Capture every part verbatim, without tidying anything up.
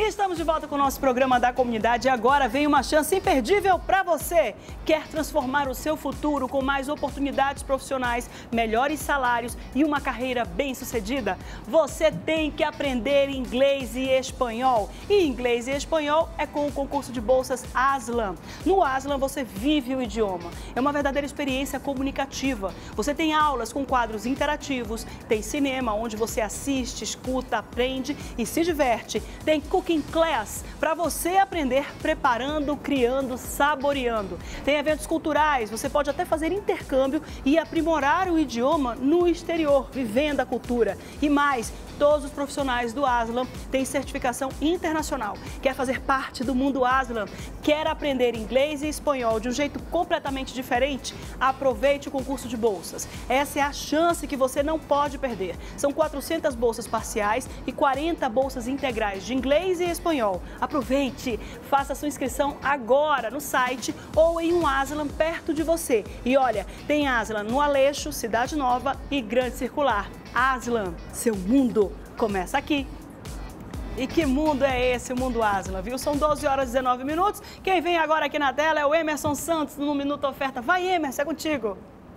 Estamos de volta com o nosso programa da comunidade e agora vem uma chance imperdível para você. Quer transformar o seu futuro com mais oportunidades profissionais, melhores salários e uma carreira bem-sucedida? Você tem que aprender inglês e espanhol. E inglês e espanhol é com o concurso de bolsas Aslan. No Aslan você vive o idioma. É uma verdadeira experiência comunicativa. Você tem aulas com quadros interativos, tem cinema onde você assiste, escuta, aprende e se diverte. Tem cooking class para você aprender preparando, criando, saboreando. Tem eventos culturais, você pode até fazer intercâmbio e aprimorar o idioma no exterior, vivendo a cultura. E mais, todos os profissionais do Aslan têm certificação internacional. Quer fazer parte do mundo Aslan? Quer aprender inglês e espanhol de um jeito completamente diferente? Aproveite o concurso de bolsas. Essa é a chance que você não pode perder. São quatrocentas bolsas parciais e quarenta bolsas integrais de inglês e espanhol. Aproveite! Faça sua inscrição agora no site ou em um Aslan perto de você. E olha, tem Aslan no Aleixo, Cidade Nova e Grande Circular. Aslan, seu mundo começa aqui. E que mundo é esse, o mundo Aslan, viu? São doze horas e dezenove minutos. Quem vem agora aqui na tela é o Emerson Santos no Minuto Oferta. Vai, Emerson, é contigo.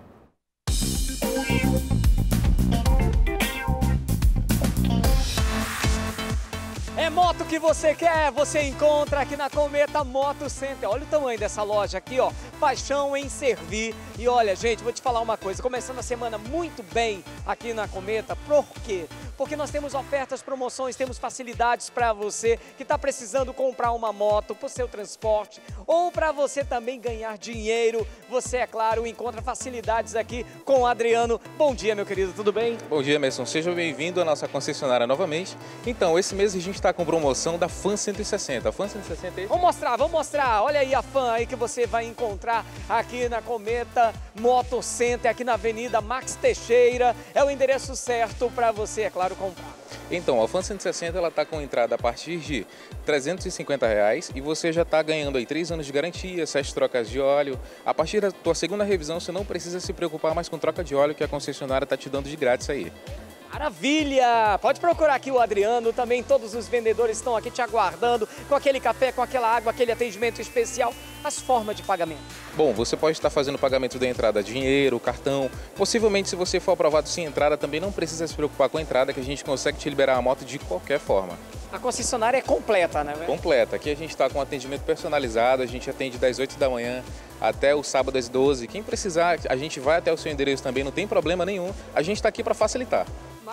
É moto que você quer, você encontra aqui na Cometa Moto Center. Olha o tamanho dessa loja aqui, ó. Paixão em servir. E olha, gente, vou te falar uma coisa. Começando a semana muito bem aqui na Cometa. Por quê? Porque nós temos ofertas, promoções, temos facilidades para você que está precisando comprar uma moto para o seu transporte ou para você também ganhar dinheiro. Você, é claro, encontra facilidades aqui com o Adriano. Bom dia, meu querido, tudo bem? Bom dia, Emerson. Seja bem-vindo à nossa concessionária novamente. Então, esse mês a gente está com promoção da Fan cento e sessenta. A Fan cento e sessenta é... Vamos mostrar, vamos mostrar. Olha aí a Fan aí que você vai encontrar aqui na Cometa Moto Center, aqui na Avenida Max Teixeira. É o endereço certo para você, é claro, comprar. Então, a Fan cento e sessenta ela está com entrada a partir de trezentos e cinquenta reais e você já está ganhando aí três anos de garantia, sete trocas de óleo. A partir da tua segunda revisão, você não precisa se preocupar mais com troca de óleo que a concessionária está te dando de grátis aí. Maravilha! Pode procurar aqui o Adriano, também todos os vendedores estão aqui te aguardando, com aquele café, com aquela água, aquele atendimento especial. As formas de pagamento. Bom, você pode estar fazendo o pagamento da entrada, dinheiro, cartão. Possivelmente, se você for aprovado sem entrada, também não precisa se preocupar com a entrada, que a gente consegue te liberar a moto de qualquer forma. A concessionária é completa, né? Véio? Completa. Aqui a gente está com atendimento personalizado, a gente atende das oito da manhã até o sábado às doze. Quem precisar, a gente vai até o seu endereço também, não tem problema nenhum. A gente está aqui para facilitar.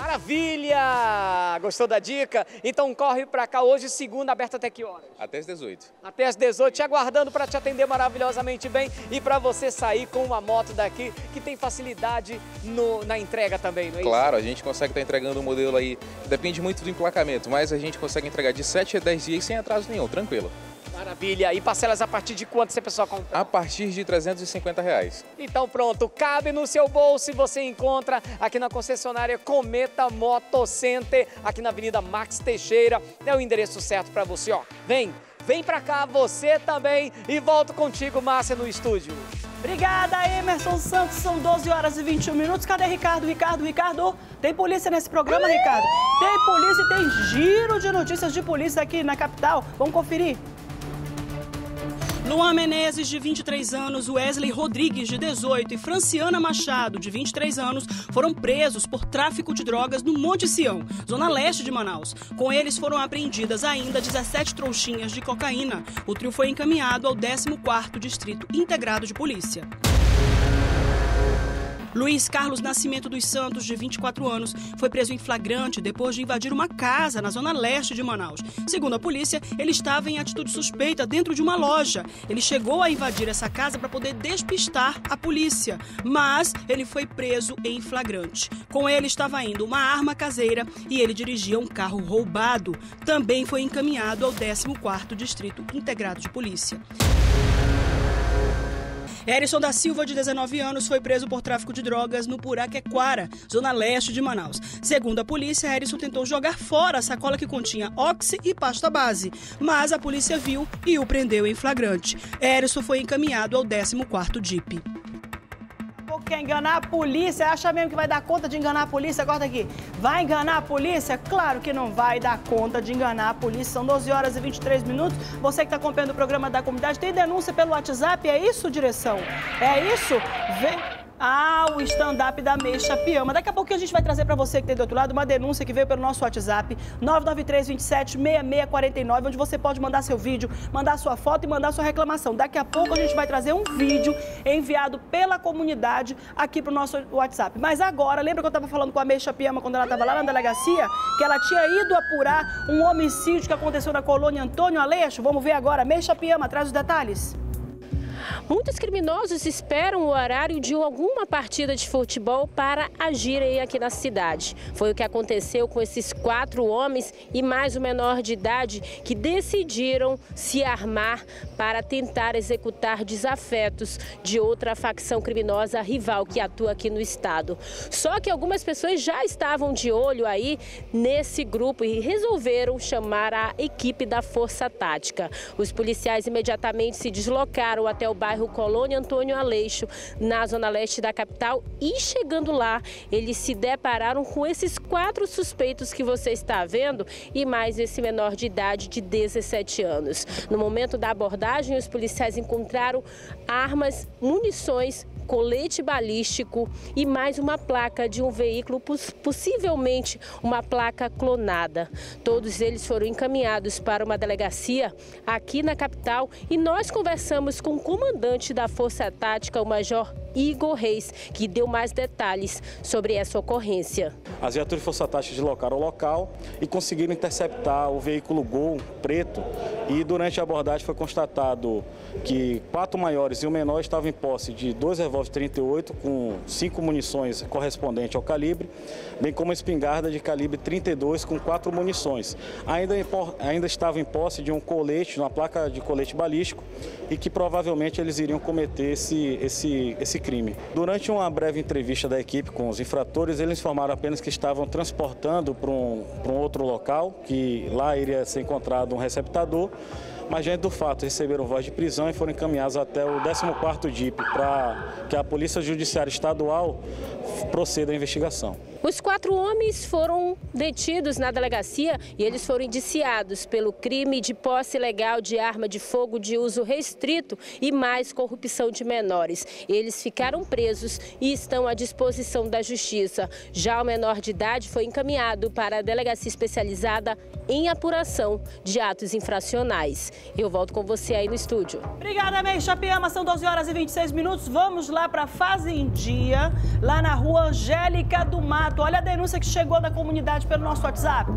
Maravilha! Gostou da dica? Então corre para cá hoje, segunda, aberta até que horas? Até as dezoito. Até as dezoito, te aguardando para te atender maravilhosamente bem e para você sair com uma moto daqui que tem facilidade no, na entrega também, não é claro, isso? A gente consegue estar entregando um modelo aí, depende muito do emplacamento, mas a gente consegue entregar de sete a dez dias sem atraso nenhum, tranquilo. Maravilha! E parcelas a partir de quanto se a pessoa compra? A partir de trezentos e cinquenta reais. Então pronto, cabe no seu bolso e você encontra aqui na concessionária Cometa Moto Center, aqui na Avenida Max Teixeira. É o endereço certo para você, ó. Vem, vem pra cá, você também. E volto contigo, Márcia, no estúdio. Obrigada, Emerson Santos. São doze horas e vinte e um minutos. Cadê Ricardo? Ricardo, Ricardo. Tem polícia nesse programa, Ricardo? Tem polícia e tem giro de notícias de polícia aqui na capital. Vamos conferir. Luan Menezes, de vinte e três anos, Wesley Rodrigues, de dezoito e Franciana Machado, de vinte e três anos, foram presos por tráfico de drogas no Monte Sião, zona leste de Manaus. Com eles foram apreendidas ainda dezessete trouxinhas de cocaína. O trio foi encaminhado ao décimo quarto Distrito Integrado de Polícia. Luiz Carlos Nascimento dos Santos, de vinte e quatro anos, foi preso em flagrante depois de invadir uma casa na zona leste de Manaus. Segundo a polícia, ele estava em atitude suspeita dentro de uma loja. Ele chegou a invadir essa casa para poder despistar a polícia, mas ele foi preso em flagrante. Com ele estava indo uma arma caseira e ele dirigia um carro roubado. Também foi encaminhado ao décimo quarto Distrito Integrado de Polícia. Erison da Silva, de dezenove anos, foi preso por tráfico de drogas no Puraquequara, zona leste de Manaus. Segundo a polícia, Erison tentou jogar fora a sacola que continha oxi e pasta base, mas a polícia viu e o prendeu em flagrante. Erison foi encaminhado ao décimo quarto D I P. quer enganar a polícia. Acha mesmo que vai dar conta de enganar a polícia? Corta aqui. Vai enganar a polícia? Claro que não vai dar conta de enganar a polícia. São doze horas e vinte e três minutos. Você que está acompanhando o programa da comunidade, tem denúncia pelo WhatsApp? É isso, direção? É isso? Vem... Ah, o stand-up da Meixa Piama. Daqui a pouco a gente vai trazer para você que tem do outro lado uma denúncia que veio pelo nosso WhatsApp, nove nove três, dois sete, seis seis quatro nove, onde você pode mandar seu vídeo, mandar sua foto e mandar sua reclamação. Daqui a pouco a gente vai trazer um vídeo enviado pela comunidade aqui para o nosso WhatsApp. Mas agora, lembra que eu estava falando com a Meixa Piama quando ela estava lá na delegacia? Que ela tinha ido apurar um homicídio que aconteceu na colônia Antônio Aleixo? Vamos ver agora. Meixa Piama, traz os detalhes. Muitos criminosos esperam o horário de alguma partida de futebol para agirem aqui na cidade. Foi o que aconteceu com esses quatro homens e mais um menor de idade que decidiram se armar para tentar executar desafetos de outra facção criminosa rival que atua aqui no estado. Só que algumas pessoas já estavam de olho aí nesse grupo e resolveram chamar a equipe da Força Tática. Os policiais imediatamente se deslocaram até o bairro Colônia Antônio Aleixo, na zona leste da capital, e chegando lá, eles se depararam com esses quatro suspeitos que você está vendo e mais esse menor de idade de dezessete anos. No momento da abordagem, os policiais encontraram armas, munições, colete balístico e mais uma placa de um veículo, possivelmente uma placa clonada. Todos eles foram encaminhados para uma delegacia aqui na capital e nós conversamos com o comandante da Força Tática, o Major Igor Reis, que deu mais detalhes sobre essa ocorrência. As viaturas de Força Tática deslocaram o local e conseguiram interceptar o veículo Gol preto e durante a abordagem foi constatado que quatro maiores e um menor estavam em posse de dois revólveres trinta e oito com cinco munições correspondentes ao calibre, bem como uma espingarda de calibre trinta e dois com quatro munições. Ainda, ainda estava em posse de um colete, uma placa de colete balístico e que provavelmente eles iriam cometer esse, esse, esse crime. Durante uma breve entrevista da equipe com os infratores, eles informaram apenas que estavam transportando para um, para um outro local, que lá iria ser encontrado um receptador, mas diante do fato receberam voz de prisão e foram encaminhados até o décimo quarto D I P para que a Polícia Judiciária Estadual proceda à investigação. Os quatro homens foram detidos na delegacia e eles foram indiciados pelo crime de posse ilegal de arma de fogo de uso restrito e mais corrupção de menores. Eles ficaram presos e estão à disposição da Justiça. Já o menor de idade foi encaminhado para a delegacia especializada em apuração de atos infracionais. Eu volto com você aí no estúdio. Obrigada, Meixa Piama. São doze horas e vinte e seis minutos. Vamos lá para a Fazendinha, lá na rua Angélica do Mato. Olha a denúncia que chegou da comunidade pelo nosso WhatsApp.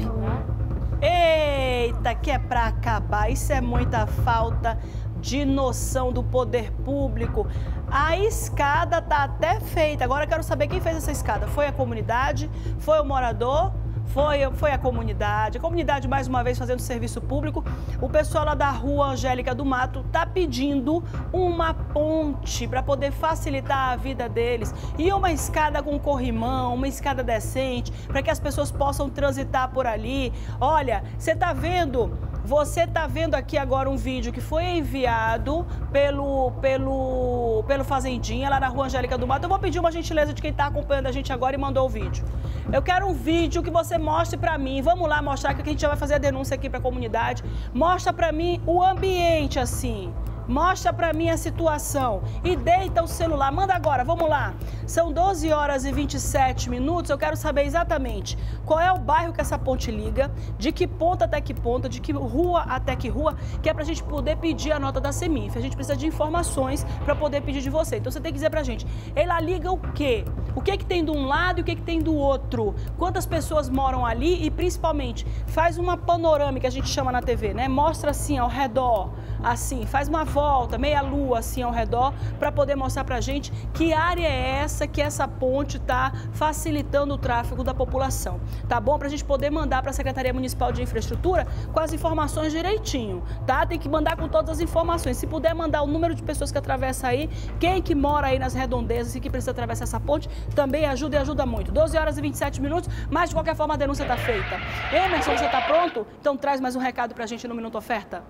Eita, que é para acabar. Isso é muita falta de noção do poder público. A escada tá até feita. Agora eu quero saber quem fez essa escada. Foi a comunidade? Foi o morador? Foi, foi a comunidade, a comunidade mais uma vez fazendo serviço público. O pessoal lá da rua Angélica do Mato está pedindo uma ponte para poder facilitar a vida deles. E uma escada com corrimão, uma escada decente, para que as pessoas possam transitar por ali. Olha, você está vendo... Você está vendo aqui agora um vídeo que foi enviado pelo, pelo, pelo Fazendinha, lá na rua Angélica do Mato. Eu vou pedir uma gentileza de quem está acompanhando a gente agora e mandou o vídeo. Eu quero um vídeo que você mostre para mim. Vamos lá mostrar que a gente já vai fazer a denúncia aqui para a comunidade. Mostra para mim o ambiente assim. Mostra para mim a situação e deita o celular. Manda agora, vamos lá. São doze horas e vinte e sete minutos. Eu quero saber exatamente qual é o bairro que essa ponte liga, de que ponta até que ponta, de que rua até que rua, que é para a gente poder pedir a nota da Semif. A gente precisa de informações para poder pedir de você. Então você tem que dizer para a gente, ela liga o quê? O que, que tem de um lado e o que, que tem do outro? Quantas pessoas moram ali e principalmente faz uma panorâmica, a gente chama na T V, né? Mostra assim ao redor, assim, faz uma volta, meia lua assim ao redor, para poder mostrar pra gente que área é essa que essa ponte está facilitando o tráfego da população. Tá bom? Pra gente poder mandar para a Secretaria Municipal de Infraestrutura com as informações direitinho, tá? Tem que mandar com todas as informações. Se puder mandar o número de pessoas que atravessa aí, quem que mora aí nas redondezas e que precisa atravessar essa ponte, também ajuda e ajuda muito. doze horas e vinte e sete minutos, mas de qualquer forma a denúncia tá feita. Emerson, você tá pronto? Então traz mais um recado pra gente no Minuto Oferta.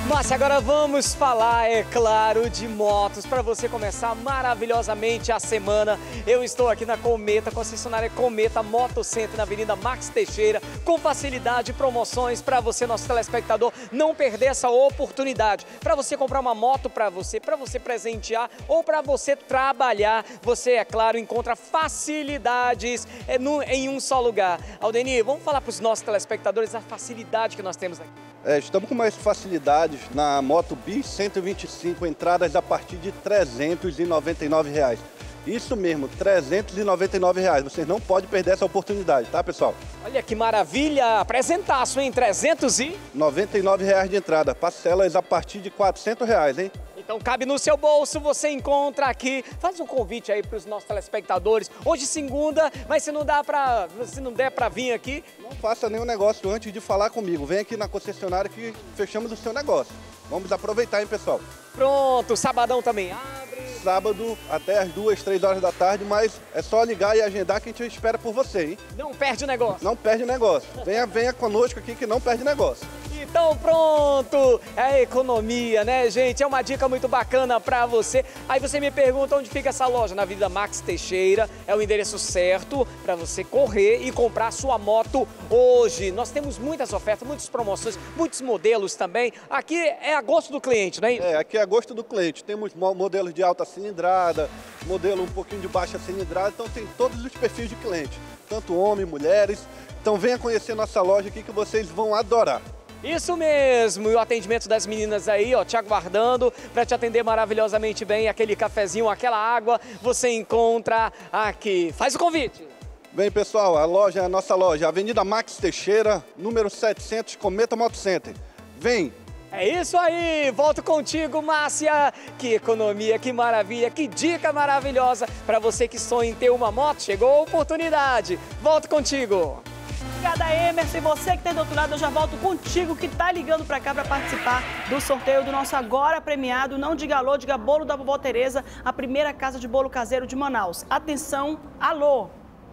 Márcia, agora vamos falar, é claro, de motos. Para você começar maravilhosamente a semana, eu estou aqui na Cometa, concessionária Cometa Moto Center, na Avenida Max Teixeira, com facilidade e promoções para você, nosso telespectador, não perder essa oportunidade. Para você comprar uma moto para você, para você presentear ou para você trabalhar, você, é claro, encontra facilidades é, no, em um só lugar. Aldenir, vamos falar para os nossos telespectadores a facilidade que nós temos aqui. É, estamos com mais facilidades na Moto Bis cento e vinte e cinco, entradas a partir de trezentos e noventa e nove reais. Isso mesmo, trezentos e noventa e nove reais. Vocês não podem perder essa oportunidade, tá, pessoal? Olha que maravilha! Apresentaço, hein? trezentos e noventa e nove reais de entrada. Parcelas a partir de quatrocentos reais, hein? Então cabe no seu bolso, você encontra aqui. Faz um convite aí para os nossos telespectadores. Hoje segunda, mas se não dá para, se não der para vir aqui, não faça nenhum negócio antes de falar comigo. Vem aqui na concessionária que fechamos o seu negócio. Vamos aproveitar, hein, pessoal? Pronto, sabadão também abre. Sábado até as duas, três horas da tarde, mas é só ligar e agendar que a gente espera por você, hein? Não perde o negócio. Não perde o negócio. Venha, venha conosco aqui que não perde negócio. Então pronto, é a economia, né, gente? É uma dica muito bacana pra você. Aí você me pergunta onde fica essa loja, na Avenida Max Teixeira, é o endereço certo pra você correr e comprar sua moto hoje. Nós temos muitas ofertas, muitas promoções, muitos modelos também. Aqui é a gosto do cliente, né? É, aqui é a gosto do cliente. Temos modelos de alta cilindrada, modelo um pouquinho de baixa cilindrada, então tem todos os perfis de cliente, tanto homens, mulheres. Então venha conhecer nossa loja aqui que vocês vão adorar. Isso mesmo, e o atendimento das meninas aí, ó, te aguardando para te atender maravilhosamente bem, aquele cafezinho, aquela água, você encontra aqui. Faz o convite. Bem, pessoal, a loja, a nossa loja, Avenida Max Teixeira, número setecentos, Cometa Moto Center. Vem! É isso aí, volto contigo, Márcia. Que economia, que maravilha, que dica maravilhosa para você que sonha em ter uma moto. Chegou a oportunidade. Volto contigo. Obrigada, Emerson. E você que tem do outro lado, eu já volto contigo, que tá ligando pra cá pra participar do sorteio do nosso agora premiado. Não diga alô, diga bolo da vovó Tereza, a primeira casa de bolo caseiro de Manaus. Atenção, alô.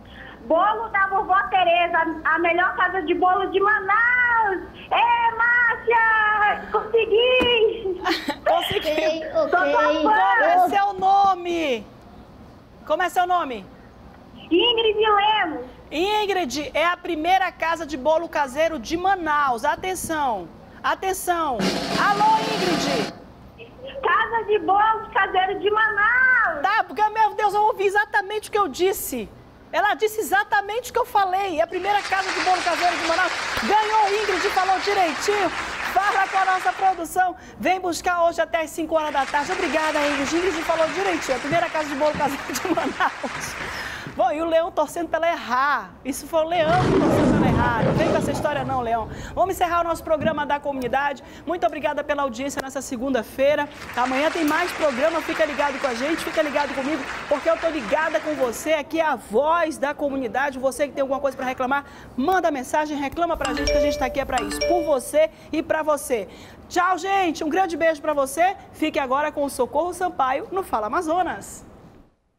Bolo da vovó Tereza, a melhor casa de bolo de Manaus. É, Márcia! Consegui! Consegui! Ok, ok. Como é seu nome? Como é seu nome? Ingrid Lemos. Ingrid é a primeira casa de bolo caseiro de Manaus. Atenção, atenção. Alô, Ingrid. Casa de bolo caseiro de Manaus. Tá, porque, meu Deus, eu ouvi exatamente o que eu disse. Ela disse exatamente o que eu falei. É a primeira casa de bolo caseiro de Manaus. Ganhou, Ingrid, falou direitinho. Fala com a nossa produção. Vem buscar hoje até as cinco horas da tarde. Obrigada, Ingrid. Ingrid falou direitinho. A primeira casa de bolo caseiro de Manaus. Bom, e o Leão torcendo pra ela errar. Isso foi o Leão torcendo pra ela errar. Não vem com essa história não, Leão. Vamos encerrar o nosso programa da comunidade. Muito obrigada pela audiência nessa segunda-feira. Amanhã tem mais programa. Fica ligado com a gente, fica ligado comigo, porque eu tô ligada com você. Aqui é a voz da comunidade. Você que tem alguma coisa pra reclamar, manda mensagem, reclama pra gente, que a gente tá aqui é pra isso. Por você e pra você. Tchau, gente. Um grande beijo pra você. Fique agora com o Socorro Sampaio no Fala Amazonas.